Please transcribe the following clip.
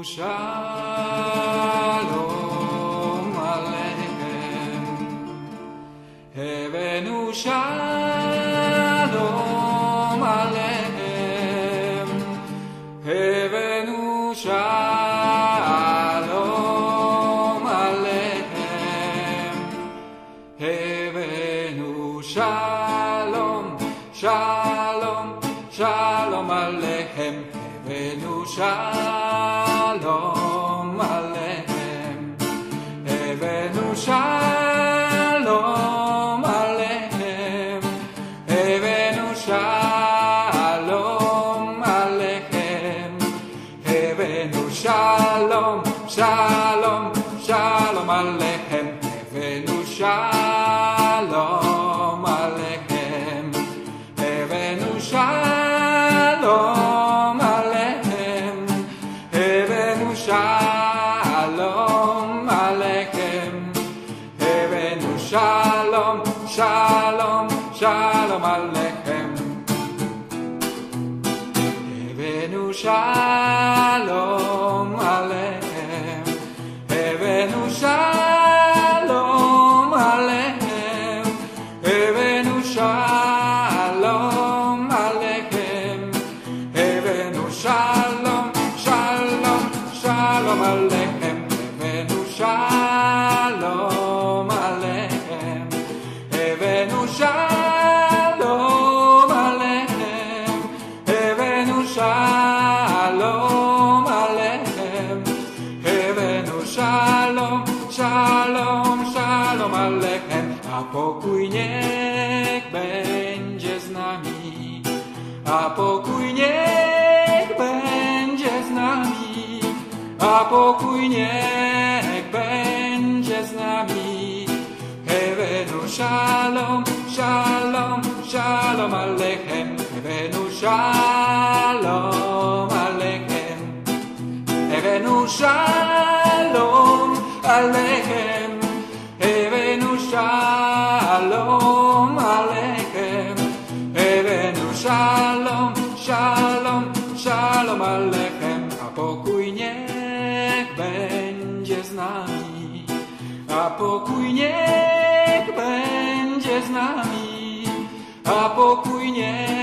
Shalom Aleichem. Hevenu Shalom Aleichem. Hevenu Shalom Aleichem. Hevenu Shalom, Shalom, Shalom Aleichem. Hevenu Shalom Aleichem. Hevenu Shalom Aleichem. Hevenu Shalom Aleichem. Hevenu Shalom, Shalom, Shalom Aleichem. Hevenu Shalom Aleichem. Hevenu Shalom Aleichem. Hevenu Shalom Aleichem. Hevenu Shalom, Shalom, Shalom Aleichem. Hevenu Shalom Aleichem. Hevenu Shalom Aleichem. Hevenu Shalom Aleichem. Hevenu Shalom, Shalom, Shalom Aleichem. Hevenu Shalom Aleichem. Hevenu Shalom Aleichem. Hevenu Shalom Aleichem. Hevenu Shalom, Shalom, Shalom Aleichem. A pokój niech będzie z nami. A pokój niech będzie z nami. A pokój niech będzie z nami. Hevenu Shalom, Shalom, Shalom Aleichem. Hevenu Shalom Aleichem. Hevenu Shalom Aleichem. Hevenu Shalom Aleichem. Hevenu Shalom, Shalom, Shalom Aleichem. A pokój niech będzie z nami. A pokój niech będzie z nami. A pokój niech